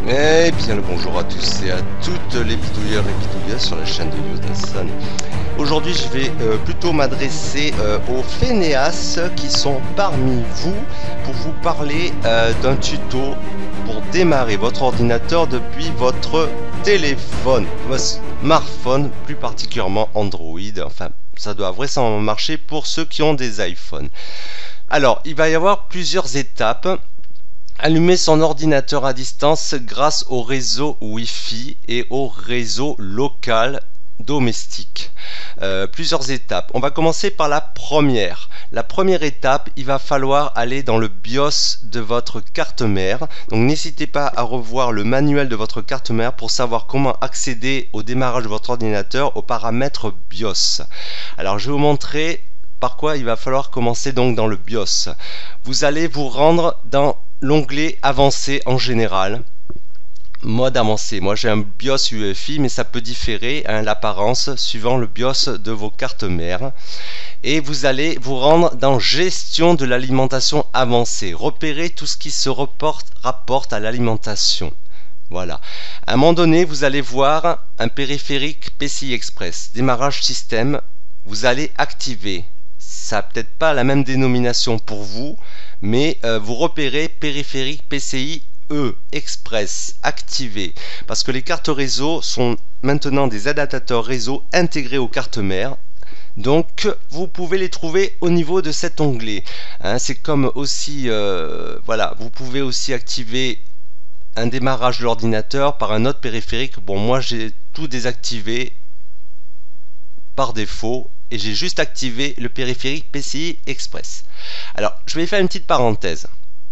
Eh bien le bonjour à tous et à toutes les bidouilleurs et bidouilleuses sur la chaîne de Yodasan. Aujourd'hui je vais plutôt m'adresser aux fainéasses qui sont parmi vous pour vous parler d'un tuto pour démarrer votre ordinateur depuis votre téléphone, votre smartphone, plus particulièrement Android. Enfin, ça doit vraisemblablement marcher pour ceux qui ont des iPhones. Alors, il va y avoir plusieurs étapes. Allumer son ordinateur à distance grâce au réseau Wi-Fi et au réseau local domestique. Plusieurs étapes. On va commencer par la première. La première étape, il va falloir aller dans le BIOS de votre carte mère. Donc n'hésitez pas à revoir le manuel de votre carte mère pour savoir comment accéder au démarrage de votre ordinateur aux paramètres BIOS. Alors je vais vous montrer par quoi il va falloir commencer donc dans le BIOS. Vous allez vous rendre dans l'onglet avancé en général, mode avancé. Moi j'ai un BIOS UEFI, mais ça peut différer l'apparence suivant le BIOS de vos cartes mères. Et vous allez vous rendre dans gestion de l'alimentation avancée, repérer tout ce qui se rapporte à l'alimentation. Voilà. À un moment donné, vous allez voir un périphérique PCI Express, démarrage système. Vous allez activer. Ça n'a peut-être pas la même dénomination pour vous, mais vous repérez périphérique PCI Express activé, parce que les cartes réseau sont maintenant des adaptateurs réseau intégrés aux cartes mères. Donc vous pouvez les trouver au niveau de cet onglet. C'est comme aussi, voilà, vous pouvez aussi activer un démarrage de l'ordinateur par un autre périphérique. Bon, moi j'ai tout désactivé par défaut et j'ai juste activé le périphérique PCI Express. Alors je vais faire une petite parenthèse.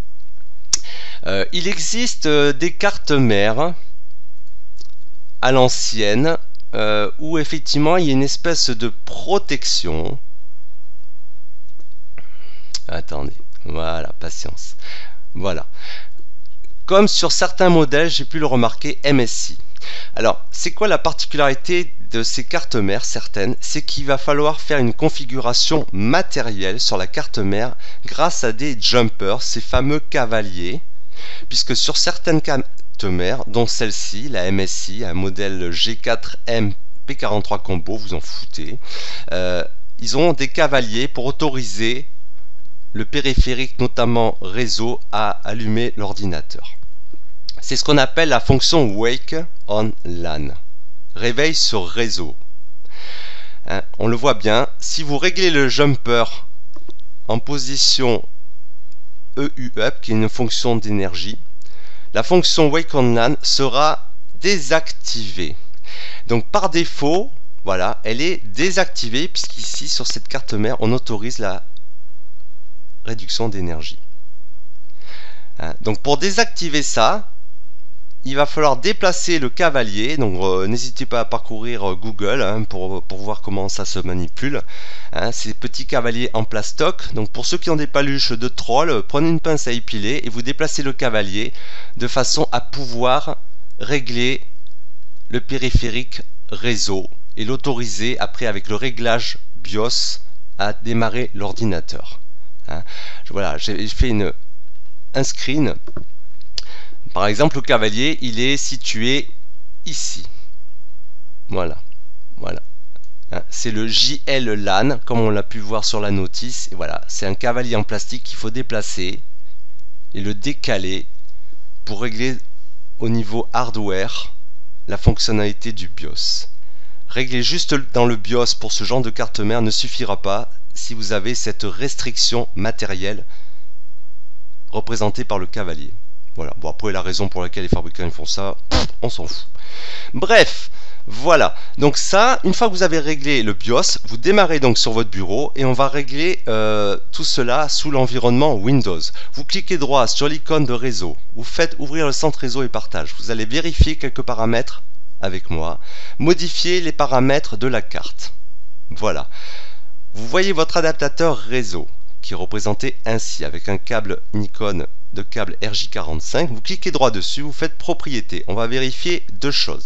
Il existe des cartes mères à l'ancienne où effectivement il y a une espèce de protection. Attendez, voilà, patience. Voilà. Comme sur certains modèles, j'ai pu le remarquer, MSI. Alors, c'est quoi la particularité de ces cartes mères certaines? C'est qu'il va falloir faire une configuration matérielle sur la carte mère grâce à des jumpers, ces fameux cavaliers, puisque sur certaines cartes mères, dont celle-ci, la MSI, un modèle G4M P43 Combo, vous en foutez, ils ont des cavaliers pour autoriser le périphérique, notamment réseau, à allumer l'ordinateur. C'est ce qu'on appelle la fonction Wake on LAN, réveil sur réseau. On le voit bien, si vous réglez le jumper en position EUP, qui est une fonction d'énergie, la fonction Wake on LAN sera désactivée. Donc par défaut, voilà, elle est désactivée, puisqu'ici sur cette carte mère, on autorise la réduction d'énergie. Donc pour désactiver ça, il va falloir déplacer le cavalier. Donc n'hésitez pas à parcourir Google pour voir comment ça se manipule. Ces petits cavaliers en plastoc. Donc pour ceux qui ont des paluches de troll, prenez une pince à épiler et vous déplacez le cavalier de façon à pouvoir régler le périphérique réseau et l'autoriser après avec le réglage BIOS à démarrer l'ordinateur. Voilà, j'ai fait un screen. Par exemple, le cavalier, il est situé ici. Voilà, voilà. C'est le JL LAN, comme on l'a pu voir sur la notice. Et voilà, c'est un cavalier en plastique qu'il faut déplacer et le décaler pour régler au niveau hardware la fonctionnalité du BIOS. Régler juste dans le BIOS pour ce genre de carte mère ne suffira pas si vous avez cette restriction matérielle représentée par le cavalier. Voilà, bon après la raison pour laquelle les fabricants font ça, on s'en fout. Bref, voilà, donc ça, une fois que vous avez réglé le BIOS, vous démarrez donc sur votre bureau et on va régler tout cela sous l'environnement Windows. Vous cliquez droit sur l'icône de réseau, vous faites ouvrir le centre réseau et partage, vous allez vérifier quelques paramètres avec moi, modifier les paramètres de la carte. Voilà, vous voyez votre adaptateur réseau qui est représenté ainsi avec un câble, une icône de câble RJ45, vous cliquez droit dessus, vous faites propriété. On va vérifier deux choses.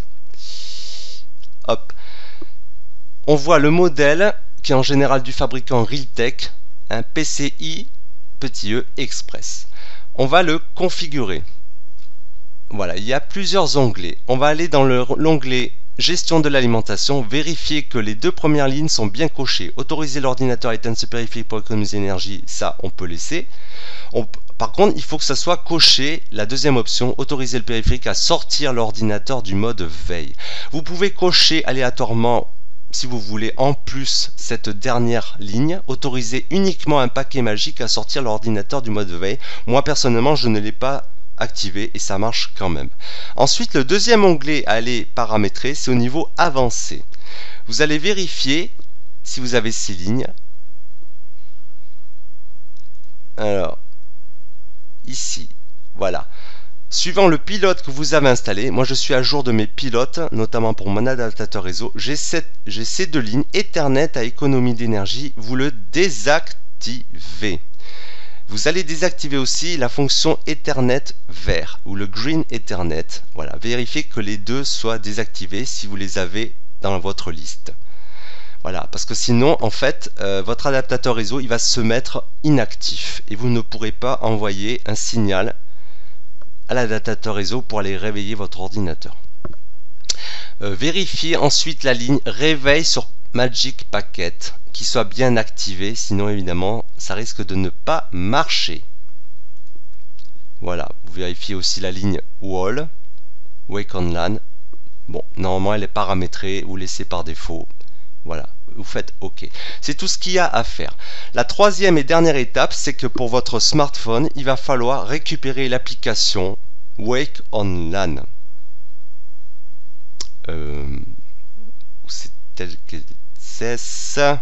Hop. On voit le modèle qui est en général du fabricant Realtek, un PCI petit e Express. On va le configurer. voilà, il y a plusieurs onglets. On va aller dans l'onglet Gestion de l'alimentation, vérifier que les deux premières lignes sont bien cochées. Autoriser l'ordinateur à éteindre ce périphérique pour économiser l'énergie, ça on peut laisser. Par contre, il faut que ça soit coché, la deuxième option, autoriser le périphérique à sortir l'ordinateur du mode veille. Vous pouvez cocher aléatoirement, si vous voulez, en plus cette dernière ligne, autoriser uniquement un paquet magique à sortir l'ordinateur du mode veille. Moi personnellement, je ne l'ai pas activé et ça marche quand même. Ensuite, le deuxième onglet à aller paramétrer, c'est au niveau avancé. Vous allez vérifier si vous avez ces lignes. Alors, ici, voilà. Suivant le pilote que vous avez installé, moi je suis à jour de mes pilotes, notamment pour mon adaptateur réseau, j'ai ces deux lignes Ethernet à économie d'énergie, vous le désactivez. Vous allez désactiver aussi la fonction Ethernet vert ou le Green Ethernet. Voilà, vérifiez que les deux soient désactivés si vous les avez dans votre liste. Voilà, parce que sinon, en fait, votre adaptateur réseau, il va se mettre inactif et vous ne pourrez pas envoyer un signal à l'adaptateur réseau pour aller réveiller votre ordinateur. Vérifiez ensuite la ligne réveil sur Magic Packet qui soit bien activé, sinon évidemment ça risque de ne pas marcher. Voilà, vous vérifiez aussi la ligne Wall, Wake on LAN. Bon, normalement elle est paramétrée ou laissée par défaut. Voilà, vous faites OK. C'est tout ce qu'il y a à faire. La troisième et dernière étape, c'est que pour votre smartphone, il va falloir récupérer l'application Wake on LAN. C'est tel que c'est ça.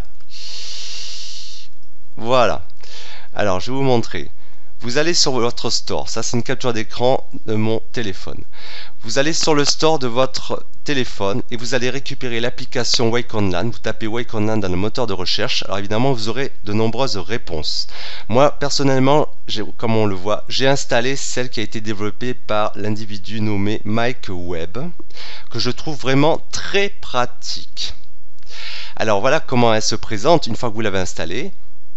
Voilà. Alors, je vais vous montrer. Vous allez sur votre store. Ça, c'est une capture d'écran de mon téléphone. Vous allez sur le store de votre téléphone et vous allez récupérer l'application Wake on LAN. Vous tapez Wake on LAN dans le moteur de recherche. Alors, évidemment, vous aurez de nombreuses réponses. Moi, personnellement, comme on le voit, j'ai installé celle qui a été développée par l'individu nommé Mike Webb, que je trouve vraiment très pratique. Alors, voilà comment elle se présente une fois que vous l'avez installée.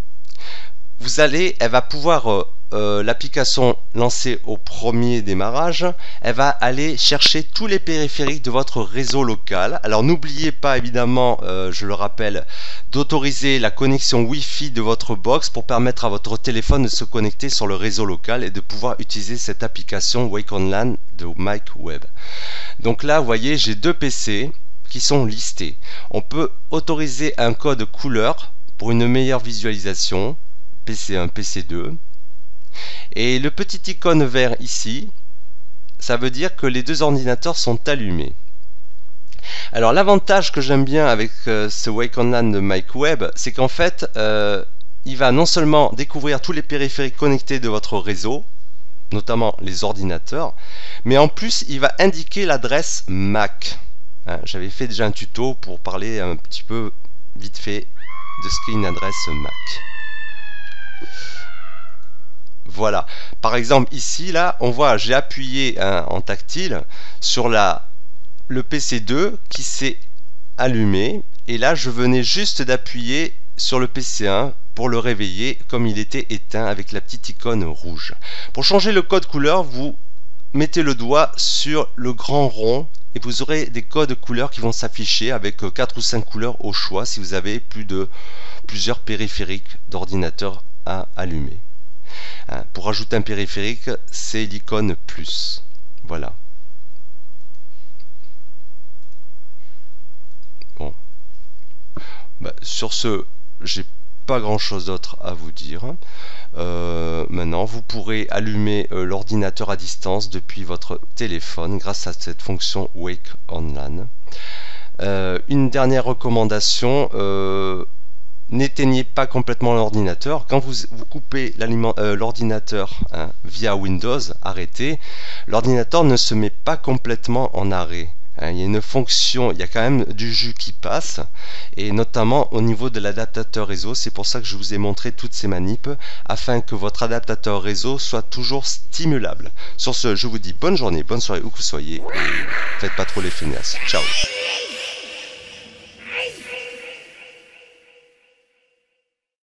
Elle va pouvoir, l'application lancée au premier démarrage, elle va aller chercher tous les périphériques de votre réseau local. Alors n'oubliez pas évidemment, je le rappelle, d'autoriser la connexion Wi-Fi de votre box pour permettre à votre téléphone de se connecter sur le réseau local et de pouvoir utiliser cette application Wake on LAN de Mike Webb. Donc là, vous voyez, j'ai deux PC qui sont listés. On peut autoriser un code couleur pour une meilleure visualisation. PC1, PC2. Et le petit icône vert ici, ça veut dire que les deux ordinateurs sont allumés. Alors l'avantage que j'aime bien avec ce Wake on LAN de Mike Webb, c'est qu'en fait, il va non seulement découvrir tous les périphériques connectés de votre réseau, notamment les ordinateurs, mais en plus il va indiquer l'adresse MAC. Hein, j'avais fait déjà un tuto pour parler un petit peu vite fait de ce qu'est une adresse MAC. Voilà, par exemple ici là on voit j'ai appuyé en tactile sur le PC2 qui s'est allumé et là je venais juste d'appuyer sur le PC1 pour le réveiller comme il était éteint avec la petite icône rouge. Pour changer le code couleur, vous mettez le doigt sur le grand rond et vous aurez des codes couleurs qui vont s'afficher avec 4 ou 5 couleurs au choix si vous avez plusieurs périphériques d'ordinateur à allumer. Pour ajouter un périphérique, c'est l'icône plus. Voilà. Bon. Sur ce, j'ai pas grand chose d'autre à vous dire. Maintenant, vous pourrez allumer l'ordinateur à distance depuis votre téléphone grâce à cette fonction Wake on LAN. Une dernière recommandation. N'éteignez pas complètement l'ordinateur. Quand vous coupez l'ordinateur via Windows, arrêtez, l'ordinateur ne se met pas complètement en arrêt. Il y a une fonction, il y a quand même du jus qui passe, et notamment au niveau de l'adaptateur réseau. C'est pour ça que je vous ai montré toutes ces manips, afin que votre adaptateur réseau soit toujours stimulable. Sur ce, je vous dis bonne journée, bonne soirée où que vous soyez, et faites pas trop les feignasses. Ciao.